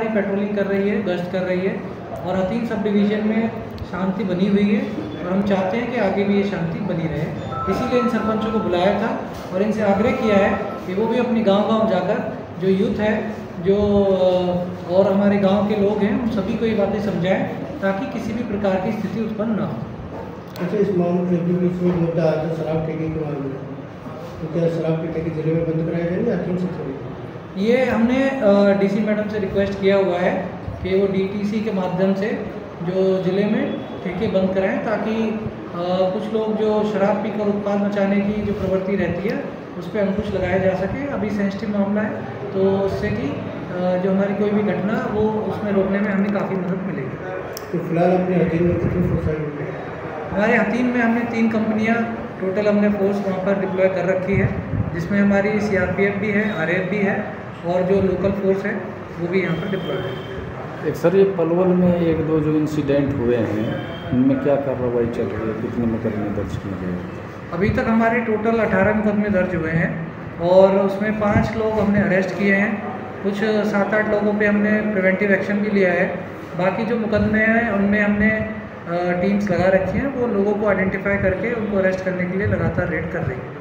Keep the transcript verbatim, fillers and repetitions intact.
Patrolling कर रही है, गश्त कर रही है और हथीन सब डिवीज़न में शांति बनी हुई है और हम चाहते हैं कि आगे भी ये शांति बनी रहे। इसीलिए इन सरपंचों को बुलाया था और इनसे आग्रह किया है कि वो भी अपनी गांव-गांव जाकर जो यूथ है, जो और हमारे गांव के लोग हैं, उन सभी को ये बातें समझाएं ताकि किसी भी प्रकार की स्थिति उत्पन्न ना हो। अच्छा, इस मामले में इसमें मुद्दा आता है शराब ठेके के मामले में, तो क्या शराब के ठेके जिले में बंद कराए जाएंगे या हकीम से छोड़ेंगे? ये हमने डीसी मैडम से रिक्वेस्ट किया हुआ है कि वो डीटीसी के माध्यम से जो ज़िले में ठेके बंद कराएं ताकि आ, कुछ लोग जो शराब पीकर उत्पाद मचाने की जो प्रवृत्ति रहती है उस पर अंकुश लगाया जा सके। अभी सेंसिटिव मामला है तो उससे कि जो हमारी कोई भी घटना वो उसमें रोकने में हमें काफ़ी मदद मिलेगी। तो फिलहाल अपने हकीम में कितनी सोसाइटी है? हमारे हकीम में हमने तीन कंपनियां टोटल हमने फोर्स वहाँ पर डिप्लॉय कर रखी है, जिसमें हमारी सीआरपीएफ भी है, आरएएफ भी है और जो लोकल फोर्स है वो भी यहाँ पर डिप्लॉय है। एक सर, ये पलवल में एक दो जो इंसिडेंट हुए हैं उनमें क्या कार्रवाई चल रही है, कितने मुकदमे दर्ज किए गए? अभी तक हमारे टोटल अठारह मुकदमे दर्ज हुए हैं और उसमें पाँच लोग हमने अरेस्ट किए हैं, कुछ सात आठ लोगों पे हमने प्रिवेंटिव एक्शन भी लिया है। बाकी जो मुकदमे हैं उनमें हमने टीम्स लगा रखी हैं, वो लोगों को आइडेंटिफाई करके उनको अरेस्ट करने के लिए लगातार रेड कर रही है।